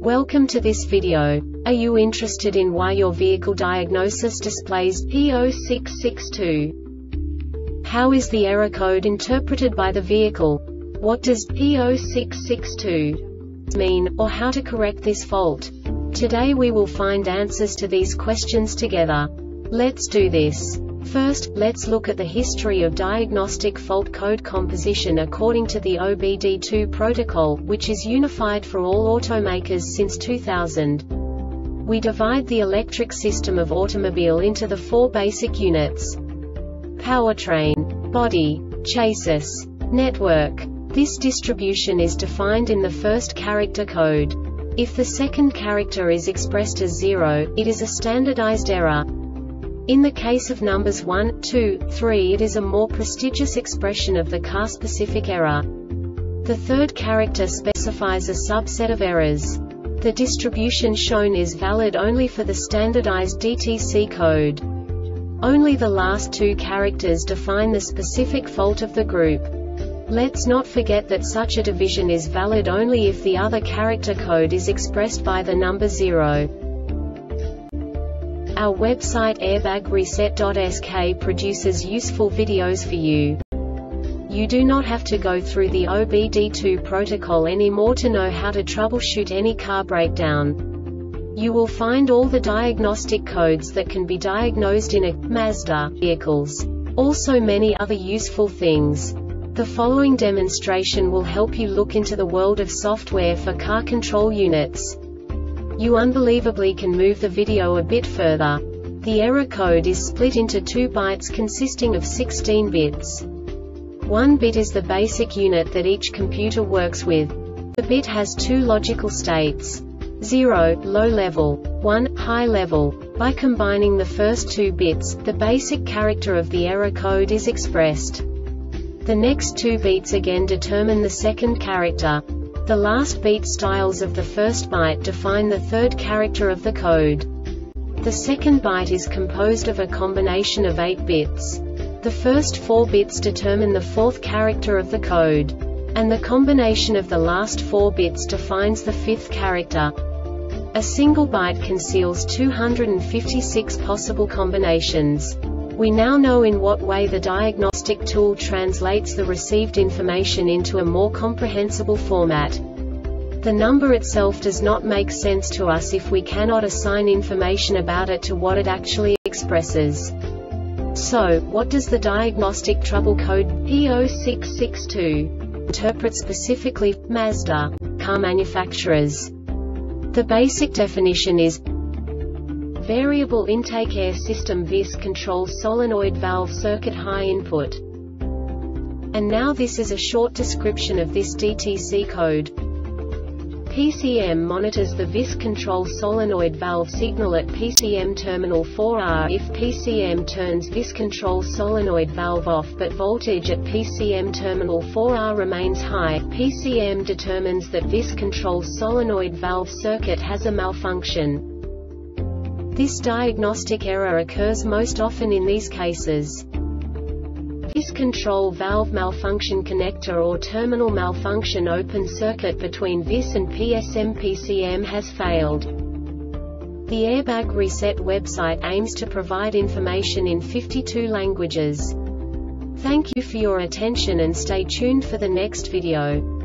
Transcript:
Welcome to this video. Are you interested in why your vehicle diagnosis displays P0662? How is the error code interpreted by the vehicle? What does P0662 mean, or how to correct this fault? Today we will find answers to these questions together. Let's do this. First, let's look at the history of diagnostic fault code composition according to the OBD2 protocol, which is unified for all automakers since 2000. We divide the electric system of automobile into the four basic units: powertrain, body, chassis, network. This distribution is defined in the first character code. If the second character is expressed as 0, it is a standardized error. In the case of numbers 1, 2, 3, it is a more prestigious expression of the car-specific error. The third character specifies a subset of errors. The distribution shown is valid only for the standardized DTC code. Only the last two characters define the specific fault of the group. Let's not forget that such a division is valid only if the other character code is expressed by the number 0. Our website airbagreset.sk produces useful videos for you. You do not have to go through the OBD2 protocol anymore to know how to troubleshoot any car breakdown. You will find all the diagnostic codes that can be diagnosed in a Mazda vehicles. Also many other useful things. The following demonstration will help you look into the world of software for car control units. You unbelievably can move the video a bit further. The error code is split into 2 bytes consisting of 16 bits. 1 bit is the basic unit that each computer works with. The bit has 2 logical states: 0, low level, 1, high level. By combining the first 2 bits, the basic character of the error code is expressed. The next 2 beats again determine the second character. The last beat styles of the first byte define the third character of the code. The second byte is composed of a combination of 8 bits. The first 4 bits determine the fourth character of the code. And the combination of the last 4 bits defines the fifth character. A single byte conceals 256 possible combinations. We now know in what way the diagnostic tool translates the received information into a more comprehensible format. The number itself does not make sense to us if we cannot assign information about it to what it actually expresses. So, what does the diagnostic trouble code P0662 interpret specifically for Mazda car manufacturers? The basic definition is variable intake air system VIS control solenoid valve circuit high input. And now this is a short description of this DTC code. PCM monitors the VIS control solenoid valve signal at PCM terminal 4R. If PCM turns VIS control solenoid valve off but voltage at PCM terminal 4R remains high, PCM determines that VIS control solenoid valve circuit has a malfunction. This diagnostic error occurs most often in these cases: VIS control valve malfunction, connector or terminal malfunction, open circuit between VIS and PSM, PCM has failed. The Airbag Reset website aims to provide information in 52 languages. Thank you for your attention and stay tuned for the next video.